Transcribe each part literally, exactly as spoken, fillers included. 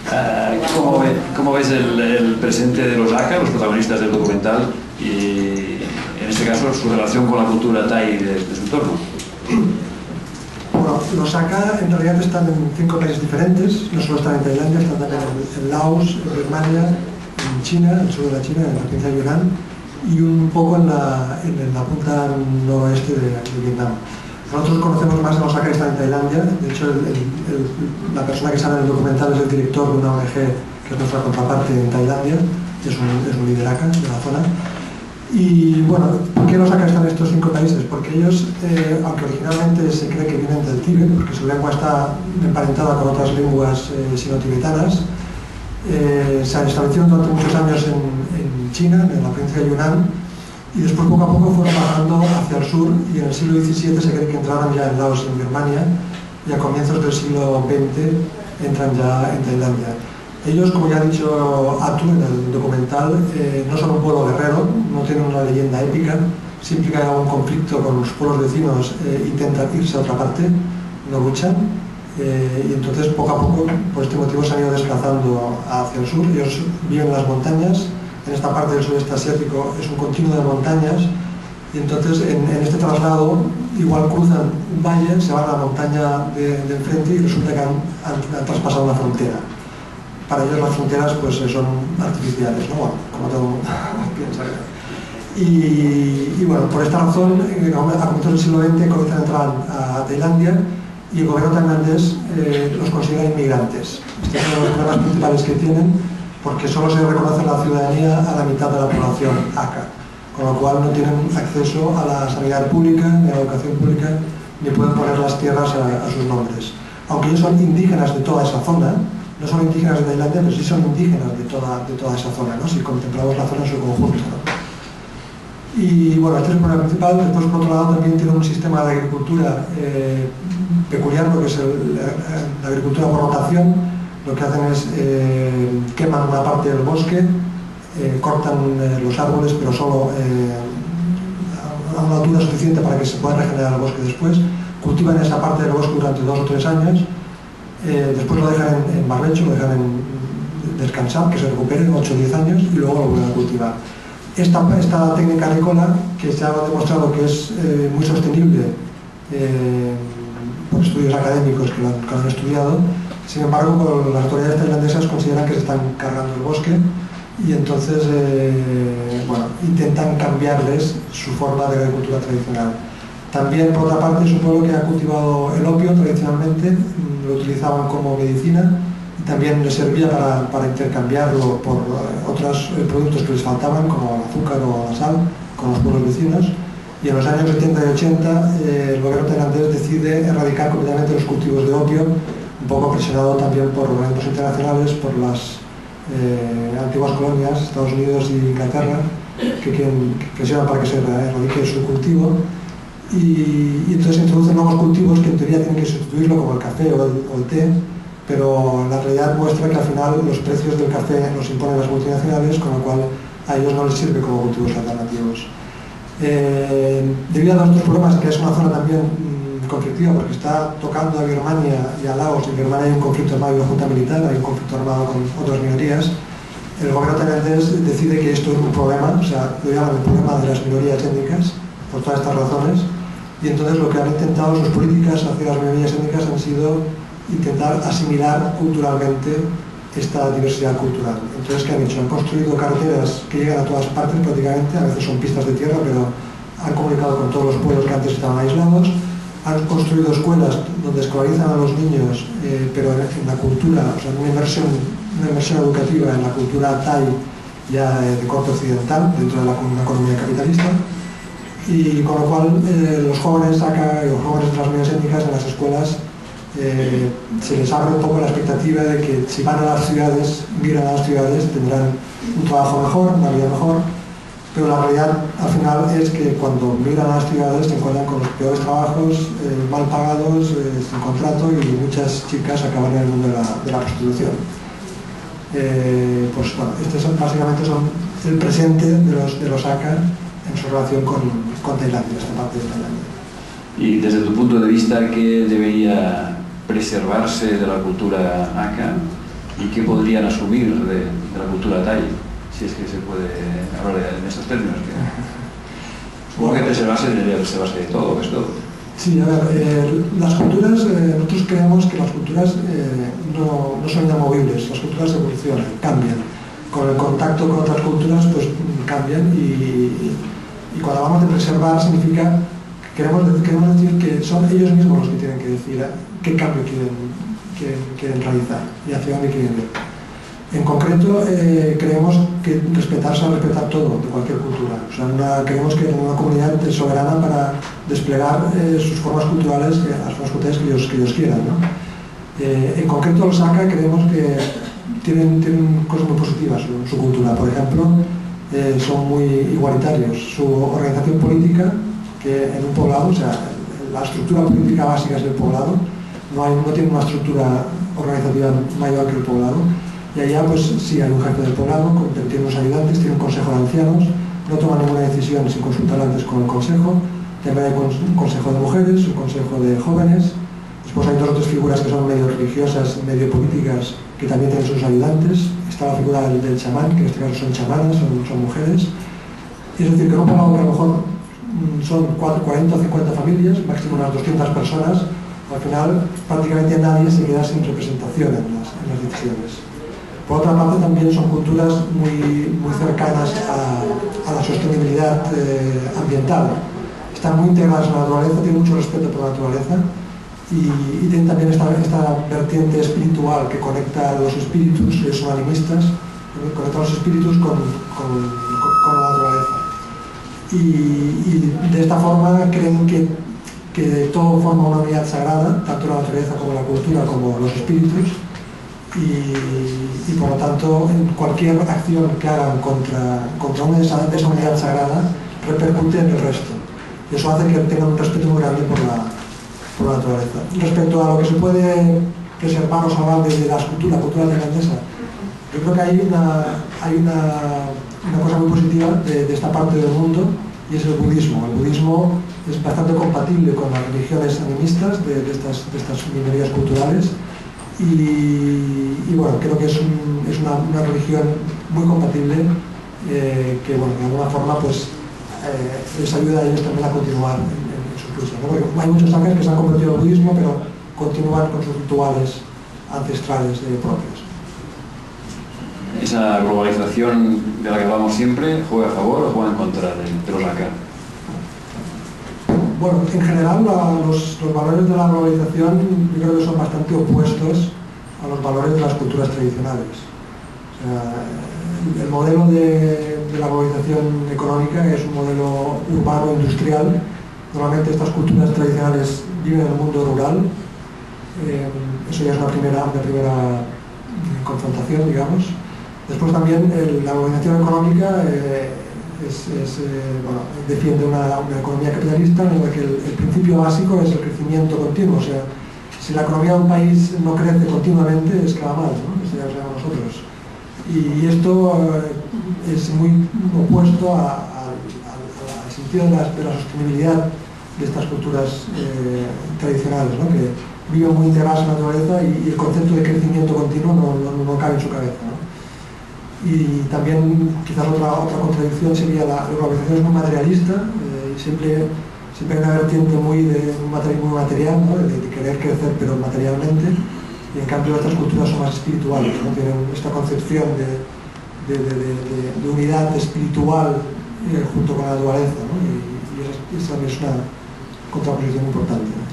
Uh, ¿cómo, ve, ¿Cómo ves el, el presente de los Aka, los protagonistas del documental, y en este caso su relación con la cultura Thai de, de su entorno? Bueno, los Aka en realidad están en cinco países diferentes, no solo están en Tailandia, están también en Laos, en Birmania, en China, en el sur de la China, en la provincia de Yunnan, y un poco en la, en la punta noroeste de, de Vietnam. Nosotros conocemos más a los Aka que están en Tailandia. De hecho, el, el, el, la persona que sale en el documental es el director de una O N G que es nuestra contraparte en Tailandia, es un, es un líder Aka de la zona. Y bueno, ¿por qué los Aka están en estos cinco países? Porque ellos, eh, aunque originalmente se cree que vienen del Tíbet, porque su lengua está emparentada con otras lenguas eh, sino-tibetanas, eh, se han establecido durante muchos años en, en China, en la provincia de Yunnan, y después poco a poco fueron bajando hacia el sur, y en el siglo diecisiete se cree que entraron ya en Laos y en Birmania, y a comienzos del siglo veinte entran ya en Tailandia. Ellos, como ya ha dicho Atu en el documental, eh, no son un pueblo guerrero, no tienen una leyenda épica. Siempre que hay algún conflicto con los pueblos vecinos eh, intentan irse a otra parte, no luchan, eh, y entonces poco a poco por este motivo se han ido desplazando hacia el sur. Ellos viven en las montañas. En esta parte del sudeste asiático es un continuo de montañas, y entonces en, en este traslado igual cruzan un valle, se van a la montaña de, de enfrente y resulta que han, han, han traspasado una frontera. Para ellos las fronteras pues son artificiales, ¿no? Bueno, como todo el mundo piensa. Y, y bueno, por esta razón, a comienzos del siglo veinte comienzan a entrar a, a Tailandia, y el gobierno tailandés eh, los considera inmigrantes. Este es uno de los problemas principales que tienen, porque solo se reconoce la ciudadanía a la mitad de la población Aka, con lo cual no tienen acceso a la sanidad pública, ni a la educación pública, ni pueden poner las tierras a, a sus nombres. Aunque ellos son indígenas de toda esa zona, no son indígenas de Tailandia, pero sí son indígenas de toda, de toda esa zona, ¿no? Si contemplamos la zona en su conjunto, ¿no? Y bueno, este es el problema principal. Después, por otro lado, también tiene un sistema de agricultura eh, peculiar, porque es el, la, la agricultura por rotación. Lo que hacen es eh, queman una parte del bosque, eh, cortan eh, los árboles, pero solo eh, a una altura suficiente para que se pueda regenerar el bosque después. Cultivan esa parte del bosque durante dos o tres años, eh, después lo dejan en, en barbecho, lo dejan en descansar, que se recupere ocho o diez años, y luego lo vuelven a cultivar. Esta, esta técnica agrícola, que se ha demostrado que es eh, muy sostenible eh, por estudios académicos que lo, han, que lo han estudiado, sin embargo, las autoridades tailandesas consideran que se están cargando el bosque, y entonces eh, bueno, intentan cambiarles su forma de agricultura tradicional. También, por otra parte, es un pueblo que ha cultivado el opio tradicionalmente, lo utilizaban como medicina, y también les servía para, para intercambiarlo por otros productos que les faltaban, como el azúcar o la sal, con los pueblos vecinos. Y en los años setenta y ochenta eh, el gobierno tailandés decide erradicar completamente los cultivos de opio, un poco presionado también por organismos internacionales, por las eh, antiguas colonias, Estados Unidos y Inglaterra, que, que presionan para que se erradique su cultivo, y, y entonces introducen nuevos cultivos que en teoría tienen que sustituirlo, como el café o el, o el té, pero la realidad muestra que al final los precios del café los imponen las multinacionales, con lo cual a ellos no les sirve como cultivos alternativos. Eh, debido a estos problemas, que es una zona también conflictiva, porque está tocando a Birmania y a Laos. En Birmania hay un conflicto armado y una junta militar, hay un conflicto armado con otras minorías. El gobierno tailandés decide que esto es un problema, o sea, lo llaman el problema de las minorías étnicas, por todas estas razones, y entonces lo que han intentado sus políticas hacia las minorías étnicas han sido intentar asimilar culturalmente esta diversidad cultural. Entonces, ¿qué han hecho? Han construido carreteras que llegan a todas partes prácticamente, a veces son pistas de tierra, pero han comunicado con todos los pueblos que antes estaban aislados. Han construido escuelas donde escolarizan a los niños, eh, pero en, en la cultura, o sea, una inversión, una inversión educativa en la cultura Thai, ya eh, de corte occidental, dentro de la, una economía capitalista, y con lo cual eh, los jóvenes acá, los jóvenes de las minorías étnicas en las escuelas, eh, se les abre un poco la expectativa de que si van a las ciudades, miran a las ciudades, tendrán un trabajo mejor, una vida mejor. Pero la realidad al final es que cuando migran a las ciudades se encuentran con los peores trabajos, eh, mal pagados, eh, sin contrato, y muchas chicas acaban en el mundo de la, de la prostitución. Eh, pues bueno, estos son, básicamente son el presente de los, de los Aka en su relación con, con Tailandia, esta parte de Tailandia. Y desde tu punto de vista, ¿qué debería preservarse de la cultura Aka? y qué podrían asumir de, de la cultura thai, si es que se puede hablar en estos términos. Que, supongo que preservarse debería preservarse de todo, es todo. Sí, a ver, eh, las culturas, eh, nosotros creemos que las culturas eh, no, no son inamovibles, las culturas evolucionan, cambian. Con el contacto con otras culturas, pues cambian y, y cuando hablamos de preservar significa que queremos, queremos decir que son ellos mismos los que tienen que decir qué cambio quieren, quieren, quieren realizar y hacia dónde quieren ir. En concreto, eh, creemos que respetarse a respetar todo de cualquier cultura. O sea, una, creemos que una comunidad es soberana para desplegar eh, sus formas culturales, que, las formas culturales que ellos, que ellos quieran, ¿no? Eh, en concreto, los Aka creemos que tienen, tienen cosas muy positivas en su cultura. Por ejemplo, eh, son muy igualitarios. Su organización política, que en un poblado, o sea, la estructura política básica es el poblado, no, hay, no tiene una estructura organizativa mayor que el poblado. Y allá, pues sí, hay un jefe del poblado, tiene unos ayudantes, tiene un consejo de ancianos, no toman ninguna decisión sin consultar antes con el consejo. También hay un consejo de mujeres, un consejo de jóvenes. Después hay dos otras figuras que son medio religiosas, medio políticas, que también tienen sus ayudantes. Está la figura del, del chamán, que en este caso son chamanas, son, son mujeres. Es decir, que en un poblado que a lo mejor son cuarenta o cincuenta familias, máximo unas doscientas personas, al final prácticamente nadie se queda sin representación en las, en las decisiones. Por otra parte, también son culturas muy, muy cercanas a, a la sostenibilidad eh, ambiental. Están muy integradas en la naturaleza, tienen mucho respeto por la naturaleza y, y tienen también esta, esta vertiente espiritual que conecta a los espíritus, que son animistas, que conecta a los espíritus con, con, con, con la naturaleza. Y, y de esta forma creen que, que todo forma una unidad sagrada, tanto la naturaleza como la cultura, como los espíritus. Y, y por lo tanto en cualquier acción que hagan contra, contra una de esa, de esa unidad sagrada repercute en el resto y eso hace que tengan un respeto muy grande por la, por la naturaleza. Respecto a lo que se puede preservar o salvar desde la cultura, la cultura tailandesa, yo creo que hay una, hay una, una cosa muy positiva de, de esta parte del mundo y es el budismo. El budismo es bastante compatible con las religiones animistas de, de, estas, de estas minorías culturales. Y, y bueno, creo que es, un, es una, una religión muy compatible eh, que bueno, de alguna forma pues, eh, les ayuda a ellos también a continuar en, en su lucha, ¿no? Porque hay muchos sakas que se han convertido al budismo, pero continúan con sus rituales ancestrales eh, propios. ¿Esa globalización de la que hablamos siempre juega a favor o juega en contra de, de los Aka? Bueno, en general la, los, los valores de la globalización yo creo que son bastante opuestos a los valores de las culturas tradicionales. O sea, el, el modelo de, de la globalización económica es un modelo urbano industrial. Normalmente estas culturas tradicionales viven en el mundo rural. Eh, eso ya es una primera, una primera confrontación, digamos. Después también el, la globalización económica eh, Es, es, eh, bueno, defiende una, una economía capitalista en la que el, el principio básico es el crecimiento continuo. O sea, si la economía de un país no crece continuamente es que va mal, ¿no? Eso ya lo sabemos nosotros. Y, y esto eh, es muy opuesto a, a, a, al sentido de la, de la sostenibilidad de estas culturas eh, tradicionales, ¿no? Que viven muy integradas en la naturaleza y, y el concepto de crecimiento continuo no, no, no cabe en su cabeza, ¿no? Y también quizás otra, otra contradicción sería la globalización es muy materialista, eh, siempre, siempre hay una vertiente muy, de, muy material, ¿no? de, de querer crecer pero materialmente, y en cambio otras culturas son más espirituales, ¿no? Tienen esta concepción de, de, de, de, de unidad espiritual eh, junto con la naturaleza, ¿no? y, y esa, esa también es una contraposición importante, ¿no?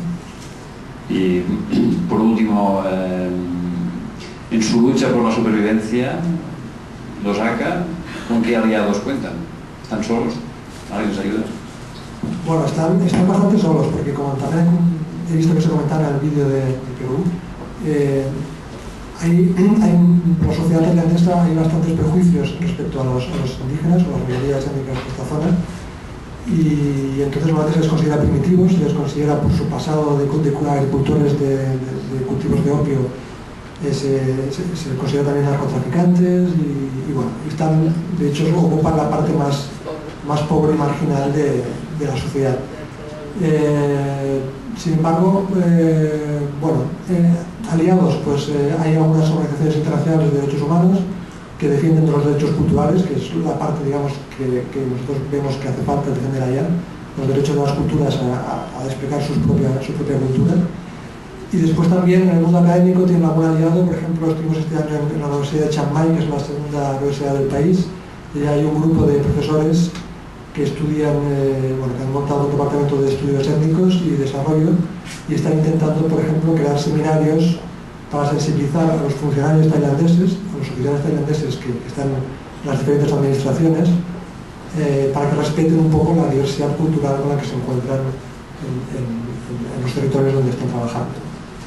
Y por último, eh, en su lucha por la supervivencia, los Aka, ¿con qué aliados cuentan? ¿Están solos? ¿Alguien les ayuda? Bueno, están, están bastante solos, porque como también he visto que se comentaba en el vídeo de, de Perú, eh, hay, hay, en la sociedad tailandesa hay bastantes prejuicios respecto a los, a los indígenas o las minorías étnicas de esta zona, y, y entonces a veces se les considera primitivos, se les considera por su pasado de, de agricultores de, de, de cultivos de opio. Se, se, se considera también narcotraficantes y, y bueno, están, de hecho ocupan la parte más, más pobre y marginal de, de la sociedad. Eh, sin embargo, eh, bueno, eh, aliados, pues eh, hay algunas organizaciones internacionales de derechos humanos que defienden los derechos culturales, que es la parte, digamos, que, que nosotros vemos que hace falta defender allá, los derechos de las culturas a, a, a desplegar sus propia, su propia cultura. Y después también en el mundo académico tiene algún aliado, por ejemplo, estuvimos este año en, en la Universidad de Chiang Mai, que es la segunda universidad del país, y hay un grupo de profesores que estudian, eh, bueno, que han montado un departamento de estudios étnicos y desarrollo, y están intentando, por ejemplo, crear seminarios para sensibilizar a los funcionarios tailandeses, a los oficiales tailandeses que, que están en las diferentes administraciones, eh, para que respeten un poco la diversidad cultural con la que se encuentran en, en, en los territorios donde están trabajando.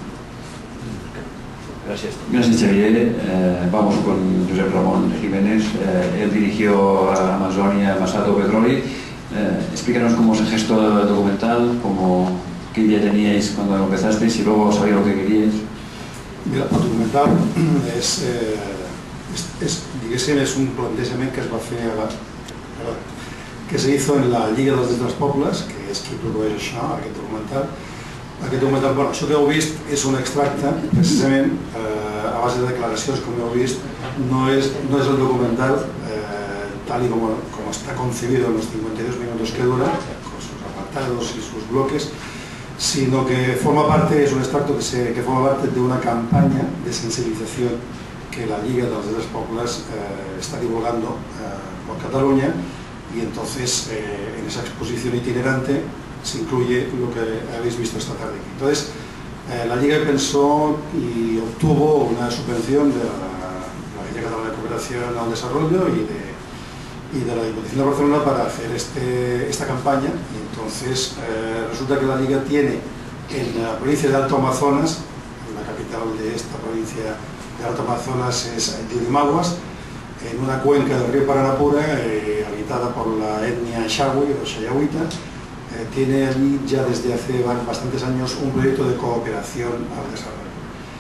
Gracias. Gracias, Xavier. Eh, vamos con Josep Ramón Jiménez. Eh, él dirigió a Amazonia, Masato Petroli. Eh, explícanos cómo se gestó el documental, cómo, qué idea teníais cuando empezasteis y luego sabía lo que queríais. Mira, el documental és, eh, és, és, diguéssim, és un plantejament que es va fer a la, perdó, que se hizo en la Lliga dels Drets dels Pobles, que és qui produeix això, aquest documental. Aquest documental, bueno, això que heu vist és un extracte, precisament, eh, a base de declaracions, com heu vist, no és, no és el documental eh, tal y como, como está concebido en los cincuenta y dos minutos que dura, con sus apartados y sus bloques, sino que forma parte, es un extracto que, se, que forma parte de una campaña de sensibilización que la Lliga de los Drets Populars eh, está divulgando eh, por Cataluña, y entonces eh, en esa exposición itinerante se incluye lo que habéis visto esta tarde aquí. Entonces, eh, la Liga pensó y obtuvo una subvención de la, la Agencia Catalana de Cooperación al Desarrollo y de, y de la Diputación de Barcelona para hacer este, esta campaña. Y entonces, eh, resulta que la Liga tiene en la provincia de Alto Amazonas, la capital de esta provincia de Alto Amazonas es Yurimaguas, en una cuenca del río Paranapura, eh, habitada por la etnia Xawi o Xayawita. Eh, tiene allí ya desde hace bastantes años un proyecto de cooperación al desarrollo.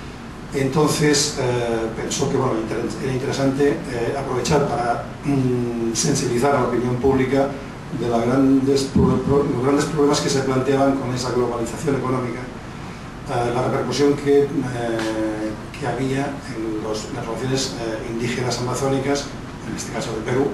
Entonces eh, pensó que bueno, era interesante eh, aprovechar para mm, sensibilizar a la opinión pública de la grandes, los grandes problemas que se planteaban con esa globalización económica, eh, la repercusión que, eh, que había en, los, en las relaciones eh, indígenas amazónicas, en este caso de Perú,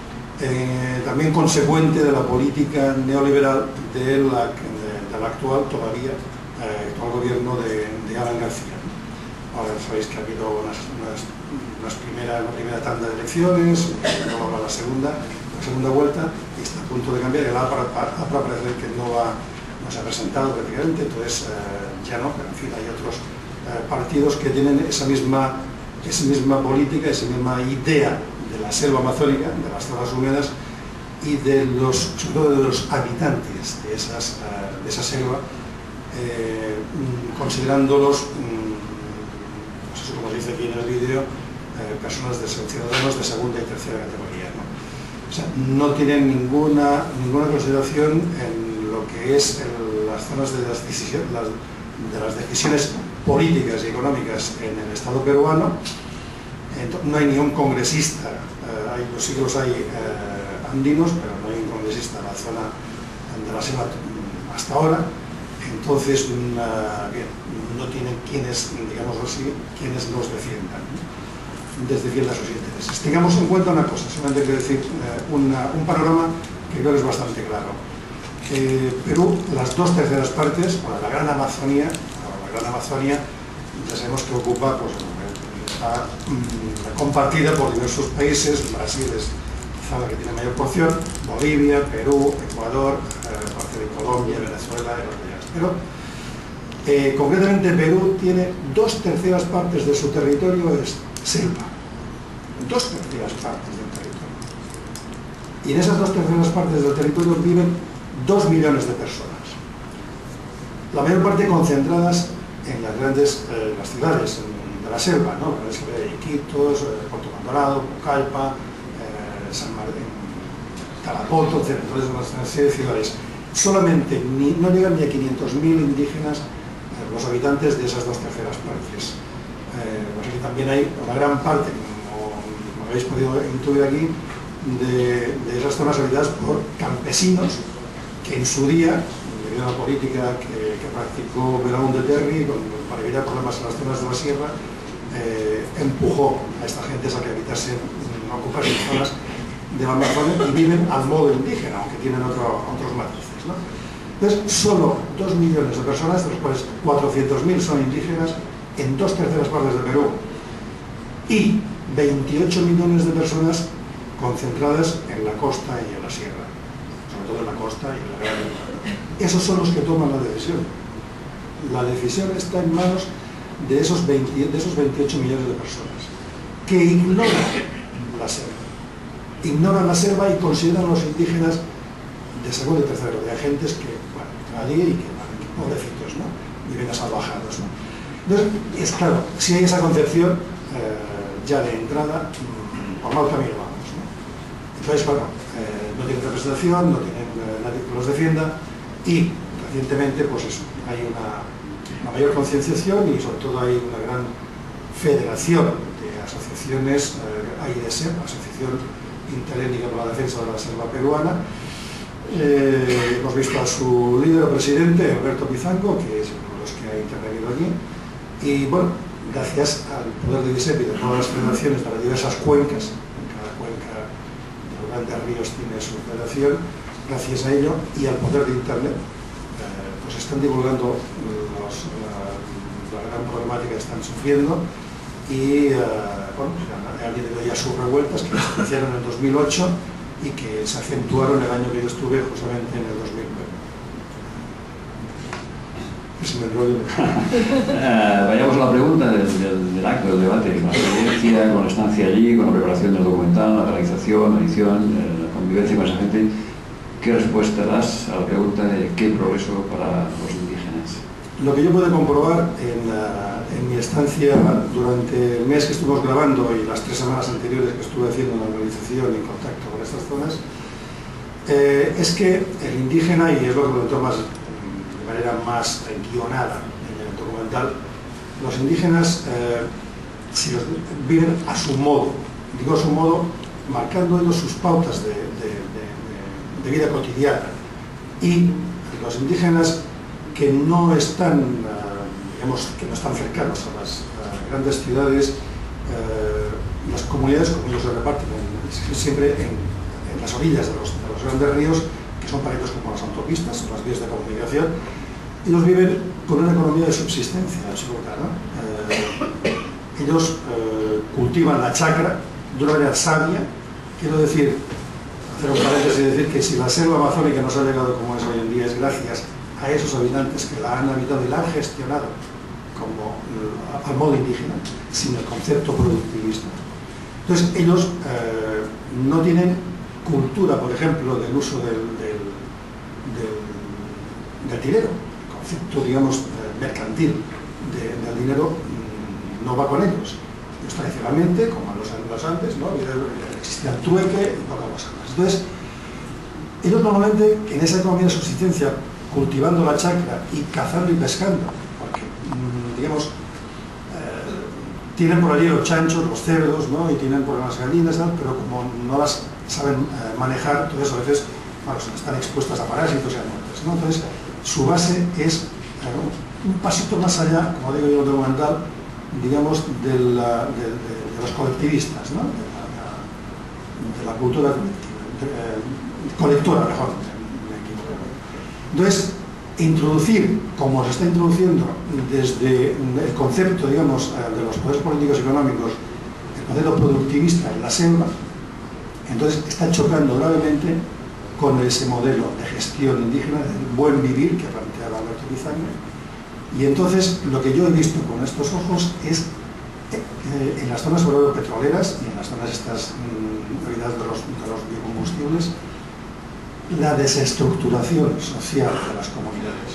Eh, también consecuente de la política neoliberal del de, de la actual, todavía, eh, actual gobierno de, de Alan García. Ahora sabéis que ha habido unas, unas, unas primera, una primera tanda de elecciones, luego habrá la segunda, la segunda vuelta, y está a punto de cambiar. El A P R A parece que no, va, no se ha presentado prácticamente, entonces eh, ya no, pero en fin, hay otros eh, partidos que tienen esa misma, esa misma política, esa misma idea de la selva amazónica, de las zonas húmedas y de los, sobre todo de los habitantes de, esas, de esa selva, eh, considerándolos, no sé cómo se dice aquí en el vídeo, eh, personas de ciudadanos de segunda y tercera categoría, ¿no? O sea, no tienen ninguna, ninguna consideración en lo que es el, las zonas de las, decisiones, las, de las decisiones políticas y económicas en el Estado peruano. No hay ni un congresista, eh, hay, sí que los hay eh, andinos, pero no hay un congresista en la zona de la selva hasta ahora. Entonces, una, bien, no tienen quienes, digamos así, quienes los defiendan, ¿no? Defiendan sus intereses. Tengamos en cuenta una cosa, solamente quiero decir eh, una, un panorama que creo que es bastante claro. Eh, Perú, las dos terceras partes, bueno, la Gran Amazonía, la Gran Amazonia, ya sabemos que ocupa, pues, está mmm, compartida por diversos países. Brasil es quizá la que tiene mayor porción, Bolivia, Perú, Ecuador, eh, parte de Colombia, Venezuela y los demás. Pero eh, concretamente Perú tiene dos terceras partes de su territorio es selva, dos terceras partes del territorio. Y en esas dos terceras partes del territorio viven dos millones de personas, la mayor parte concentradas en las grandes eh, las ciudades en, de la selva, ¿no? La selva de Iquitos, eh, Puerto Maldonado, Pucallpa, eh, San Martín, Tarapoto, etcétera. Entonces, una serie de ciudades. Solamente ni, no llegan ni a quinientos mil indígenas eh, los habitantes de esas dos terceras partes. Eh, pues aquí también hay una gran parte, como, como habéis podido intuir aquí, de, de esas zonas habitadas por campesinos que en su día, debido a la política que, que practicó Belaúnde Terry con, para evitar problemas en las zonas de la sierra, eh, empujó a esta gente a que habitasen, a ocupasen zonas de la Amazonia y viven al modo indígena, aunque tienen otro, otros matices, ¿no? Entonces, solo dos millones de personas, de los cuales cuatrocientos mil son indígenas, en dos terceras partes de Perú, y veintiocho millones de personas concentradas en la costa y en la sierra, sobre todo en la costa y en la gran. Esos son los que toman la decisión. La decisión está en manos de esos, veinte, de esos veintiocho millones de personas que ignoran la selva. Ignoran la selva y consideran a los indígenas de segundo y tercero, de agentes que, bueno, están allí y que, bueno, que pobrecitos, ¿no? Viven asalvajados, ¿no? Entonces, es claro, si hay esa concepción, eh, ya de entrada, por mal camino vamos, ¿no? Entonces, bueno, eh, no tienen representación, no tienen eh, nadie que los defienda, y recientemente, pues eso, hay una, una mayor concienciación y sobre todo hay una gran federación de asociaciones, eh, A I D S E P, Asociación Interétnica por la Defensa de la Selva Peruana. Eh, hemos visto a su líder o presidente, Alberto Pizango, que es uno de los que ha intervenido allí, y bueno, gracias al poder de I D S E P y de todas las federaciones de las diversas cuencas, en cada cuenca de los grandes ríos tiene su federación, gracias a ello y al poder de Internet, eh, pues están divulgando los, la, la gran problemática que están sufriendo y, eh, bueno, pues han, han tenido ya sus revueltas que se iniciaron en el dos mil ocho y que se acentuaron el año que yo estuve, justamente en el dos mil nueve. Si me enrollo. uh, vayamos a la pregunta del, del, del acto, del debate, con la experiencia, con la estancia allí, con la preparación del documental, la realización, la edición, eh, la convivencia con esa gente. ¿Qué respuesta das a la pregunta de qué progreso para los indígenas? Lo que yo pude comprobar en, la, en mi estancia durante el mes que estuvimos grabando y las tres semanas anteriores que estuve haciendo la organización y en contacto con estas zonas, eh, es que el indígena, y es lo que comentó más, de manera más guionada en el documental, los indígenas eh, si los, viven a su modo, digo a su modo, marcando ellos sus pautas de, de, de, de, de vida cotidiana, y los indígenas que no están, uh, digamos, que no están cercanos a las uh, grandes ciudades, uh, las comunidades, como ellos se reparten, en, siempre en, en las orillas de los, de los grandes ríos, que son para ellos como las autopistas, son las vías de comunicación, ellos viven con una economía de subsistencia absoluta, ¿no? Uh, ellos uh, cultivan la chacra de una manera sabia, quiero decir, hacer un paréntesis y decir que si la selva amazónica nos ha llegado como es hoy en día es gracias a esos habitantes que la han habitado y la han gestionado como uh, al modo indígena, sin el concepto productivista. Entonces ellos eh, no tienen cultura, por ejemplo, del uso del, del, del, del dinero, el concepto, digamos, eh, mercantil de, del dinero mmm, no va con ellos. Ellos tradicionalmente, como en los años antes, ¿no? Existía el trueque y poca cosa más. Entonces, ellos normalmente en esa economía de subsistencia, cultivando la chacra y cazando y pescando, porque, digamos, eh, tienen por allí los chanchos, los cerdos, ¿no? Y tienen por las gallinas, ¿no? Pero como no las saben eh, manejar, entonces a veces, bueno, están expuestas a parásitos y a muertes, ¿no? Entonces, su base es eh, un pasito más allá, como digo yo en el documental, digamos, de, la, de, de, de los colectivistas, ¿no? De la, de la cultura colectiva, de, eh, colectora, mejor. Entonces, introducir, como se está introduciendo desde el concepto, digamos, de los poderes políticos y económicos, el concepto productivista en la selva, entonces está chocando gravemente con ese modelo de gestión indígena, del buen vivir que planteaba Alberto Pizango. Y entonces, lo que yo he visto con estos ojos es, eh, en las zonas, sobre todo, petroleras y en las zonas estas, mmm, de los, de los biocombustibles, la desestructuración social de las comunidades.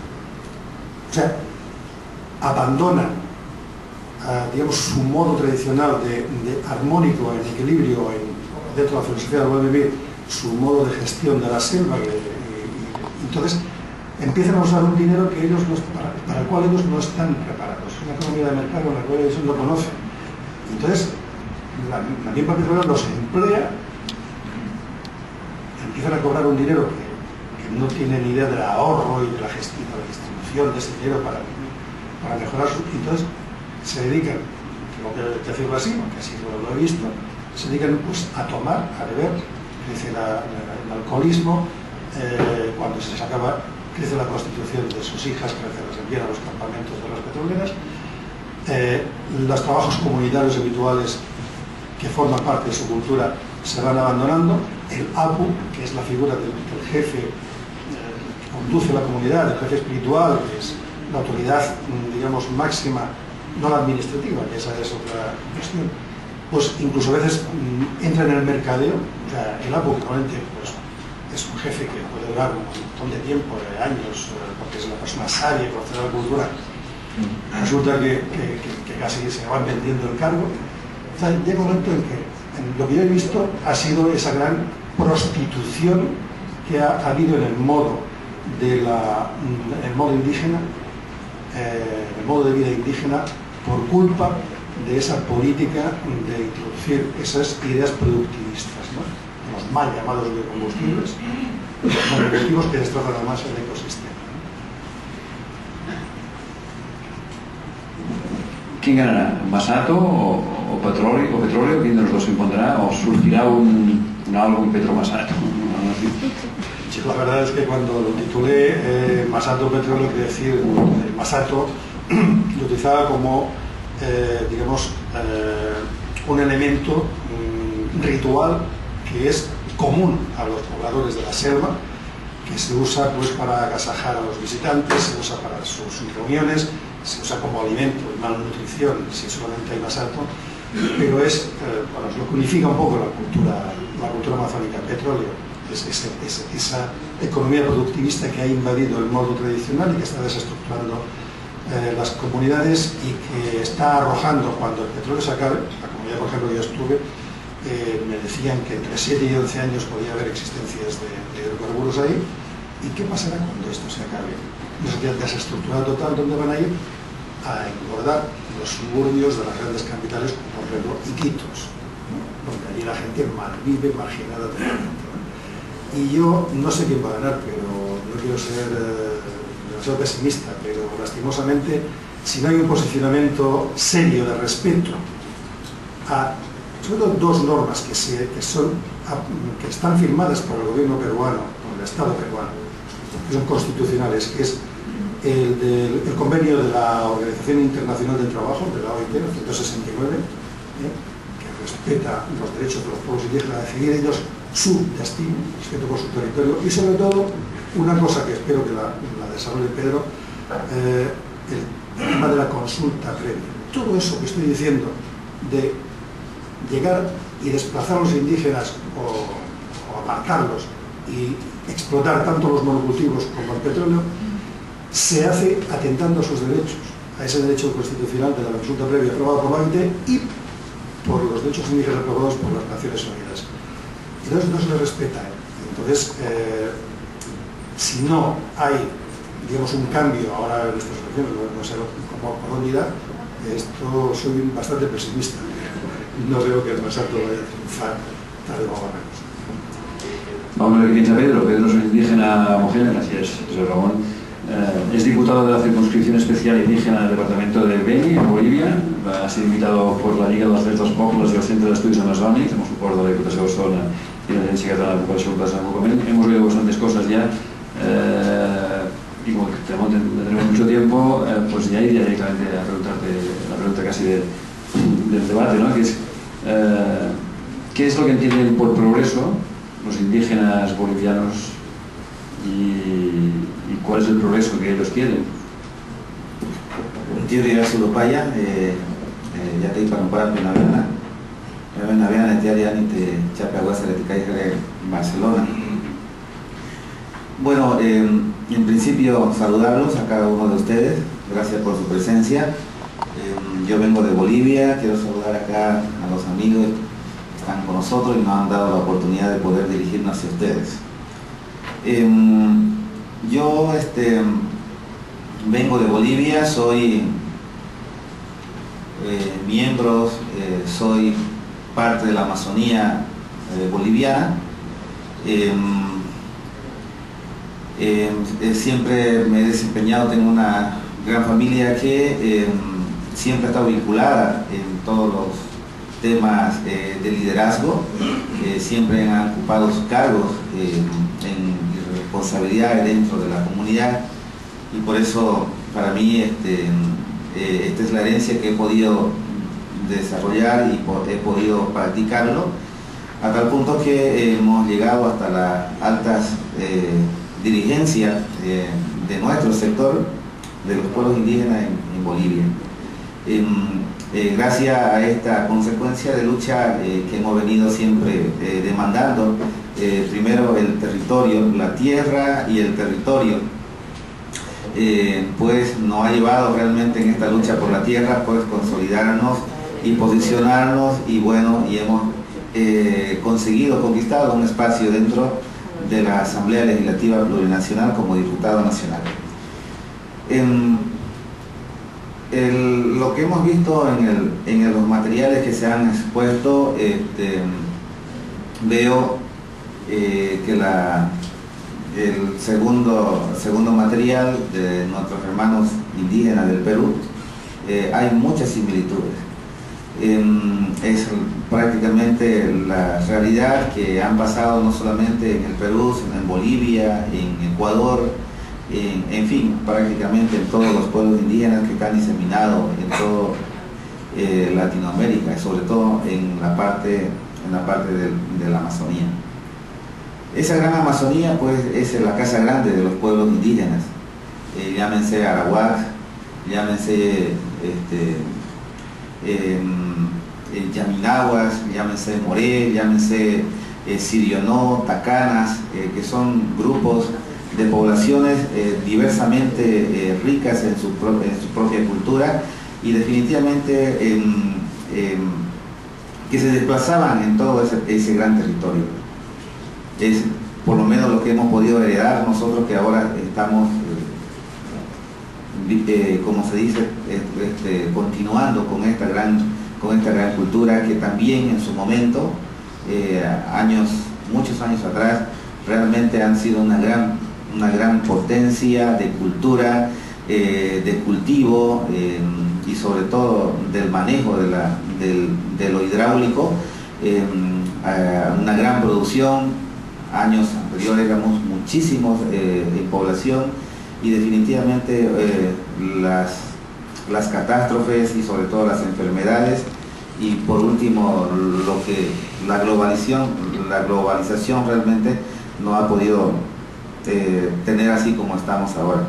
O sea, abandonan, uh, digamos, su modo tradicional de, de armónico, en equilibrio, en, dentro de la filosofía del buen vivir, su modo de gestión de la selva, y, y, y entonces empiezan a usar un dinero que ellos no, para, para el cual ellos no están preparados. Una economía de mercado en la cual ellos no conocen. Entonces, la, la misma petrolera los emplea, empiezan a cobrar un dinero que, que no tienen ni idea del ahorro y de la gestión, de la distribución de ese dinero para, para mejorar su... Entonces se dedican, tengo que decirlo así, porque así lo, lo he visto, se dedican pues, a tomar, a beber, crece la, la, el alcoholismo, eh, cuando se les acaba, crece la prostitución de sus hijas, que se las envían a los campamentos de las petroleras, eh, los trabajos comunitarios habituales que forman parte de su cultura se van abandonando, el apu, que es la figura del, del jefe eh, que conduce la comunidad, el jefe espiritual, que es la autoridad, digamos, máxima, no la administrativa, que esa es otra cuestión, pues incluso a veces mm, entra en el mercadeo. O sea, el apu, que normalmente pues, es un jefe que puede durar un montón de tiempo, de años, eh, porque es una persona sabia, conoce la cultura, resulta que, que, que, que casi se van vendiendo el cargo. O sea, llega un momento en que en lo que yo he visto ha sido esa gran prostitución que ha habido en el modo de la, en el modo indígena, eh, el modo de vida indígena, por culpa de esa política de introducir esas ideas productivistas, ¿no? Los mal llamados biocombustibles, monocultivos que destrozan además el ecosistema. ¿Quién ganará? ¿Masato o, o, petróleo, o petróleo? ¿Quién de los dos se impondrá? ¿O surgirá un, un algo, un Petromasato? Sí, la verdad es que cuando lo titulé eh, Masato Petróleo, quiere decir, eh, Masato lo utilizaba como, eh, digamos, eh, un elemento mm, ritual que es común a los pobladores de la selva, que se usa pues, para agasajar a los visitantes, se usa para sus reuniones, se usa como alimento y malnutrición si solamente hay masato, pero es, eh, bueno, lo que unifica un poco la cultura, la cultura amazónica, el petróleo, es, es, es esa economía productivista que ha invadido el modo tradicional y que está desestructurando eh, las comunidades y que está arrojando, cuando el petróleo se acabe, la comunidad por ejemplo que yo estuve, eh, me decían que entre siete y once años podía haber existencias de, de hidrocarburos ahí. ¿Y qué pasará cuando esto se acabe? Una sociedad desestructurada total, ¿dónde van a ir? A engordar los suburbios de las grandes capitales, como por ejemplo Iquitos, ¿no? Donde allí la gente malvive, marginada totalmente, ¿no? Y yo no sé quién va a ganar, pero no quiero ser eh, demasiado pesimista, pero lastimosamente, si no hay un posicionamiento serio de respeto a, sobre todo, dos normas que, se, que, son, a, que están firmadas por el gobierno peruano, por el Estado peruano, que son constitucionales, que es el, del, el convenio de la Organización Internacional del Trabajo, de la O I T, el ciento sesenta y nueve, ¿eh? que respeta los derechos de los pueblos indígenas a decidir ellos su destino, respeto por su territorio, y sobre todo, una cosa que espero que la, la desarrolle Pedro, eh, el tema de la consulta previa. Todo eso que estoy diciendo, de llegar y desplazar a los indígenas o, o apartarlos y explotar tanto los monocultivos como el petróleo, se hace atentando a sus derechos, a ese derecho constitucional de la consulta previa aprobada por la O I T y por los derechos indígenas aprobados por las Naciones Unidas. Entonces no se le respeta. Entonces, eh, si no hay, digamos, un cambio ahora en estas elecciones, no, no sé cómo por dónde irá, esto soy bastante pesimista. No veo que el Masato vaya a triunfar tarde o temprano. Vamos a ver qué piensa Pedro. Pedro es un indígena homogéneo, gracias, José Ramón. Eh, es diputado de la circunscripción especial indígena del departamento de Beni, en Bolivia. Ha sido invitado por la Liga de los Drets Pobles y el Centro de Estudios Amazònics, amb suport de la Diputació de Barcelona y la Agencia Catalana de Cooperación para el Desenvolupament. Hemos oído bastantes cosas ya. Eh, y como tenemos, tenemos mucho tiempo, eh, pues ya iría directamente a preguntarte la pregunta casi de, del debate, ¿no? Que es, eh, ¿qué es lo que entienden por progreso los indígenas bolivianos y, y cuál es el progreso que ellos quieren? Tío de Sulopaya, ya te iba a comprar una vena, una vena de ya ni te chape agua se le cae en Barcelona. Bueno, eh, en principio saludarlos a cada uno de ustedes, gracias por su presencia. Eh, yo vengo de Bolivia, quiero saludar acá a los amigos que están con nosotros y nos han dado la oportunidad de poder dirigirnos hacia ustedes. Eh, yo este, vengo de Bolivia, soy eh, miembro, eh, soy parte de la Amazonía eh, boliviana. Eh, Eh, eh, siempre me he desempeñado, tengo una gran familia que eh, siempre ha estado vinculada en todos los temas eh, de liderazgo, eh, siempre han ocupado sus cargos eh, en responsabilidad dentro de la comunidad, y por eso para mí este, eh, esta es la herencia que he podido desarrollar y po he podido practicarlo, a tal punto que hemos llegado hasta las altas eh, dirigencias eh, de nuestro sector, de los pueblos indígenas en, en Bolivia. Eh, eh, gracias a esta consecuencia de lucha eh, que hemos venido siempre eh, demandando, eh, primero el territorio, la tierra y el territorio, eh, pues nos ha llevado realmente en esta lucha por la tierra, pues consolidarnos y posicionarnos, y bueno, y hemos eh, conseguido, conquistado un espacio dentro de la Asamblea Legislativa Plurinacional como diputado nacional. En el, lo que hemos visto en, el, en los materiales que se han expuesto, este, veo eh, que la, el segundo, segundo material de nuestros hermanos indígenas del Perú, eh, hay muchas similitudes. Es prácticamente la realidad que han pasado no solamente en el Perú, sino en Bolivia, en Ecuador, en, en fin, prácticamente en todos los pueblos indígenas que están diseminados en toda eh, Latinoamérica, y sobre todo en la parte, en la parte de, de la Amazonía. Esa gran Amazonía pues es la casa grande de los pueblos indígenas, eh, llámense Arawak, llámense este, Eh, eh, Yaminaguas, llámense Moré, llámense eh, Sirionó, Tacanas, eh, que son grupos de poblaciones eh, diversamente eh, ricas en su, pro en su propia cultura, y definitivamente eh, eh, que se desplazaban en todo ese, ese gran territorio. Es por lo menos lo que hemos podido heredar nosotros, que ahora estamos Eh, como se dice, este, continuando con esta gran con esta gran cultura que también en su momento, eh, años muchos años atrás, realmente han sido una gran una gran potencia de cultura, eh, de cultivo eh, y sobre todo del manejo de, la, del, de lo hidráulico, eh, una gran producción. Años anteriores éramos muchísimos eh, en población, y definitivamente eh, las, las catástrofes y sobre todo las enfermedades, y por último lo que la globalización, la globalización realmente no ha podido eh, tener así como estamos ahora.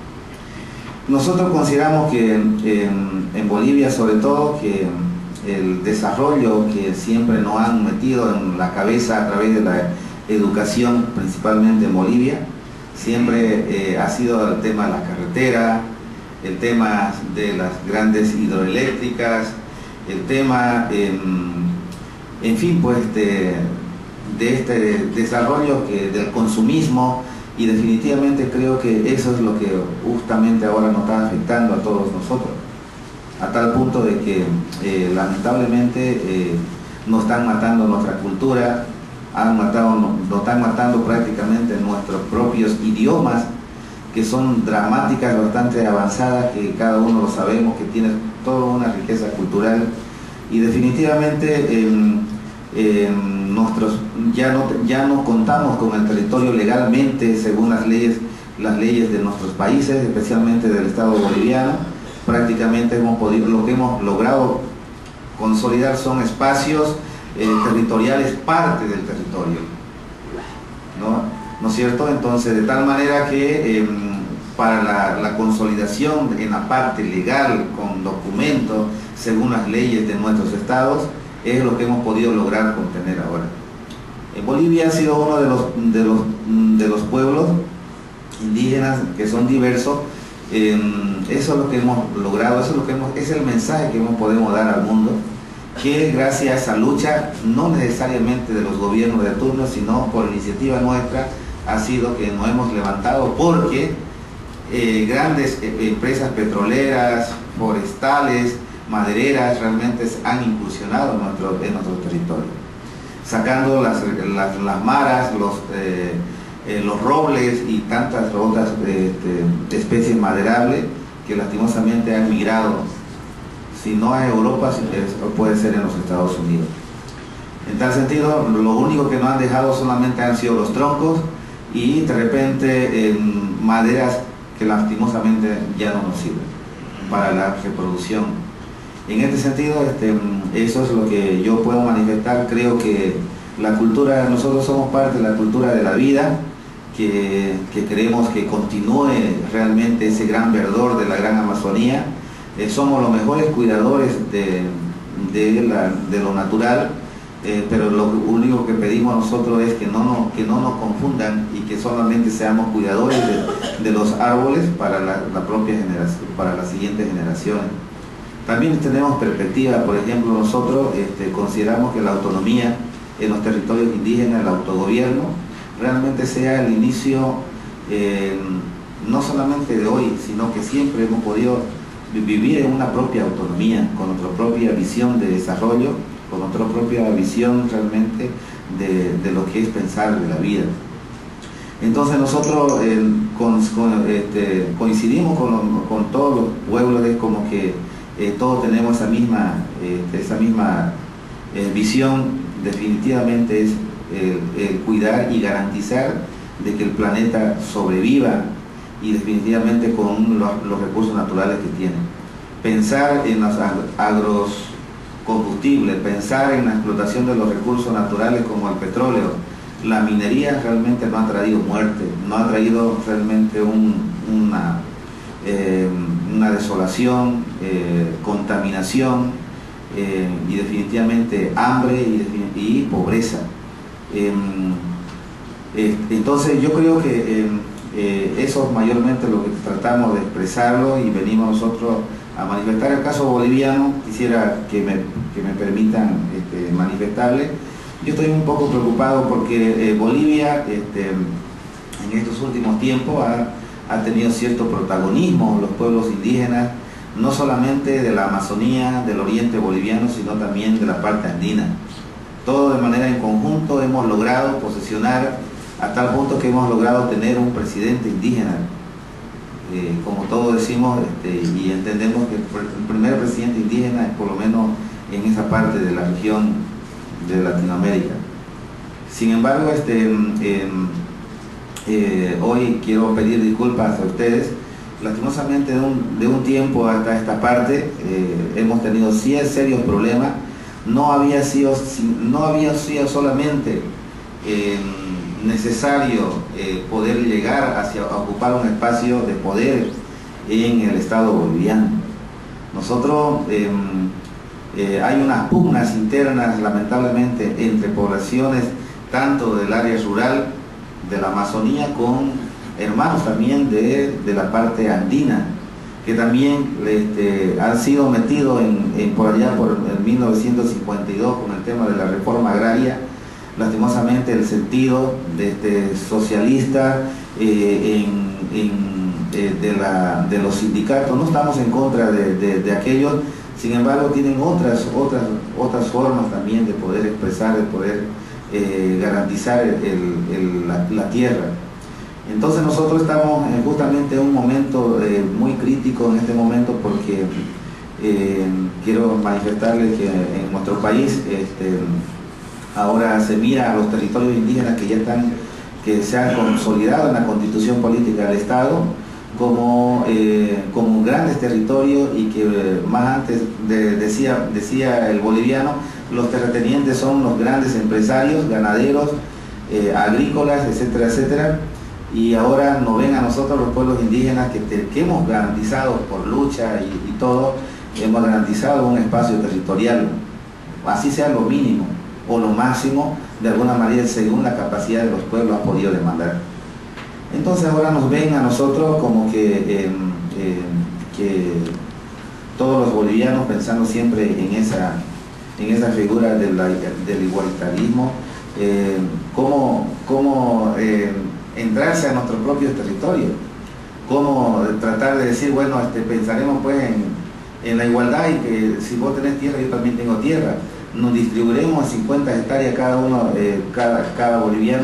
Nosotros consideramos que en, en Bolivia, sobre todo, que el desarrollo que siempre nos han metido en la cabeza a través de la educación, principalmente en Bolivia, siempre eh, ha sido el tema de la carretera, el tema de las grandes hidroeléctricas, el tema, eh, en fin, pues de, de este desarrollo que, del consumismo, y definitivamente creo que eso es lo que justamente ahora nos está afectando a todos nosotros, a tal punto de que eh, lamentablemente eh, nos están matando nuestra cultura, han matado, nos están matando prácticamente nuestros propios idiomas, que son dramáticas bastante avanzadas, que cada uno lo sabemos, que tiene toda una riqueza cultural, y definitivamente eh, eh, nuestros, ya, no, ya no contamos con el territorio legalmente según las leyes, las leyes de nuestros países, especialmente del Estado boliviano. Prácticamente hemos podido, lo que hemos logrado consolidar son espacios Eh, territoriales, parte del territorio, ¿no? ¿No es cierto? Entonces, de tal manera que eh, para la, la consolidación en la parte legal, con documentos, según las leyes de nuestros estados, es lo que hemos podido lograr contener ahora. En Bolivia ha sido uno de los, de los, de los pueblos indígenas que son diversos. Eh, eso es lo que hemos logrado, eso es, lo que hemos, es el mensaje que hemos podemos dar al mundo, que gracias a esa lucha, no necesariamente de los gobiernos de turno, sino por iniciativa nuestra, ha sido que nos hemos levantado, porque eh, grandes eh, empresas petroleras, forestales, madereras, realmente han incursionado en nuestro, en nuestro territorio, sacando las, las, las maras, los, eh, eh, los robles y tantas otras este, especies maderables que lastimosamente han migrado, si no a Europa, puede ser en los Estados Unidos. En tal sentido, lo único que nos han dejado solamente han sido los troncos y de repente en maderas que lastimosamente ya no nos sirven para la reproducción. En este sentido, este, eso es lo que yo puedo manifestar. Creo que la cultura, nosotros somos parte de la cultura de la vida, que, que queremos que continúe realmente ese gran verdor de la gran Amazonía. Eh, somos los mejores cuidadores de, de, la, de lo natural, eh, pero lo único que pedimos nosotros es que no, nos, que no nos confundan y que solamente seamos cuidadores de, de los árboles para la, la propia generación, para las siguientes generaciones. También tenemos perspectiva. Por ejemplo, nosotros este, consideramos que la autonomía en los territorios indígenas, el autogobierno, realmente sea el inicio eh, no solamente de hoy, sino que siempre hemos podido vivir en una propia autonomía, con nuestra propia visión de desarrollo, con nuestra propia visión realmente de, de lo que es pensar de la vida. Entonces nosotros eh, con, con, este, coincidimos con, con todos los pueblos, es como que eh, todos tenemos esa misma, eh, esa misma eh, visión. Definitivamente es el, el cuidar y garantizar de que el planeta sobreviva, y definitivamente con los, los recursos naturales que tiene. Pensar en los agrocombustibles, pensar en la explotación de los recursos naturales como el petróleo, la minería realmente no ha traído muerte, no ha traído realmente un, una, eh, una desolación, eh, contaminación, eh, y definitivamente hambre y, y pobreza. Eh, eh, entonces yo creo que eh, Eh, eso es mayormente lo que tratamos de expresarlo y venimos nosotros a manifestar. El caso boliviano, quisiera que me, que me permitan este, manifestarle. Yo estoy un poco preocupado porque eh, Bolivia este, en estos últimos tiempos ha, ha tenido cierto protagonismo, los pueblos indígenas, no solamente de la Amazonía, del oriente boliviano, sino también de la parte andina. Todo de manera en conjunto hemos logrado posesionar a tal punto que hemos logrado tener un presidente indígena. Eh, como todos decimos este, y entendemos que el primer presidente indígena es por lo menos en esa parte de la región de Latinoamérica. Sin embargo, este, eh, eh, hoy quiero pedir disculpas a ustedes. Lastimosamente de un, de un tiempo hasta esta parte eh, hemos tenido cien serios problemas. No había sido, no había sido solamente eh, necesario eh, poder llegar hacia ocupar un espacio de poder en el Estado boliviano. Nosotros eh, eh, hay unas pugnas internas lamentablemente entre poblaciones tanto del área rural de la Amazonía con hermanos también de, de la parte andina, que también este, han sido metidos en, en por allá por el mil novecientos cincuenta y dos con el tema de la reforma agraria. Lastimosamente el sentido de este socialista eh, en, en, eh, de, la, de los sindicatos, no estamos en contra de, de, de aquellos, sin embargo tienen otras, otras, otras formas también de poder expresar, de poder eh, garantizar el, el, la, la tierra. Entonces nosotros estamos justamente en un momento eh, muy crítico en este momento, porque eh, quiero manifestarles que en nuestro país este, ahora se mira a los territorios indígenas que ya están, que se han consolidado en la constitución política del Estado como, eh, como grandes territorios, y que eh, más antes de, decía, decía el boliviano, los terratenientes son los grandes empresarios, ganaderos, eh, agrícolas, etcétera, etcétera, y ahora nos ven a nosotros los pueblos indígenas que, te, que hemos garantizado por lucha y, y todo, hemos garantizado un espacio territorial, así sea lo mínimo o lo máximo, de alguna manera según la capacidad de los pueblos ha podido demandar. Entonces ahora nos ven a nosotros como que, eh, eh, que todos los bolivianos, pensando siempre en esa, en esa figura de la, del igualitarismo, eh, cómo, cómo eh, entrarse a nuestros propios territorios, cómo tratar de decir, bueno, este, pensaremos pues en, en la igualdad, y que si vos tenés tierra, yo también tengo tierra. Nos distribuiremos a cincuenta hectáreas cada uno, eh, cada, cada boliviano,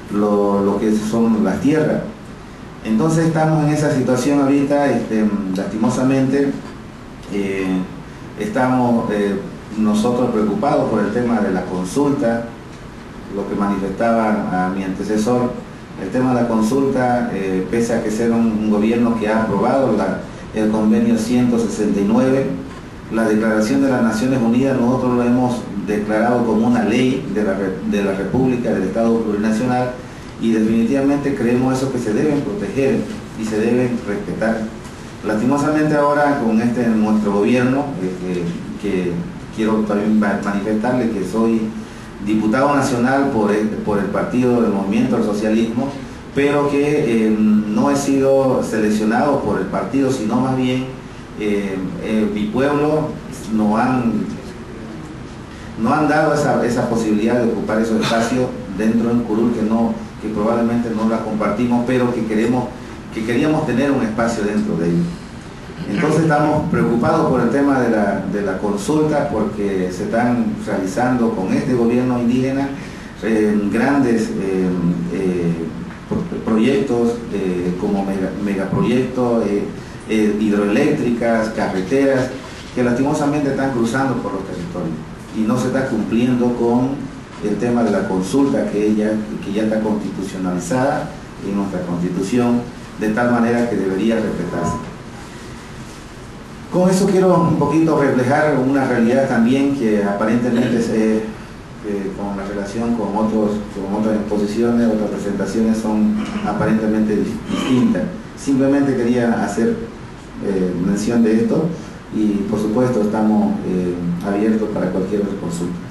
lo, lo que son las tierras. Entonces estamos en esa situación ahorita, este, lastimosamente, eh, estamos eh, nosotros preocupados por el tema de la consulta, lo que manifestaba a mi antecesor. El tema de la consulta, eh, pese a que sea un, un gobierno que ha aprobado la, el convenio ciento sesenta y nueve, la Declaración de las Naciones Unidas, nosotros lo hemos declarado como una ley de la, de la República, del Estado Plurinacional, y definitivamente creemos eso que se deben proteger y se deben respetar. Lastimosamente ahora con este nuestro gobierno, eh, que, que quiero también manifestarle que soy diputado nacional por el, por el partido del Movimiento al Socialismo, pero que eh, no he sido seleccionado por el partido, sino más bien eh, eh, mi pueblo no han, no han dado esa, esa posibilidad de ocupar esos espacios dentro de un curul que, no, que probablemente no la compartimos, pero que, queremos, que queríamos tener un espacio dentro de ellos. Entonces estamos preocupados por el tema de la, de la consulta, porque se están realizando con este gobierno indígena eh, grandes eh, eh, proyectos eh, como mega, megaproyectos, eh, eh, hidroeléctricas, carreteras, que lastimosamente están cruzando por los territorios y no se está cumpliendo con el tema de la consulta que, ella, que ya está constitucionalizada en nuestra Constitución, de tal manera que debería respetarse. Con eso quiero un poquito reflejar una realidad también que aparentemente se, eh, con la relación con, otros, con otras exposiciones, otras presentaciones son aparentemente distintas. Simplemente quería hacer eh, mención de esto y por supuesto estamos eh, abiertos para cualquier otra consulta.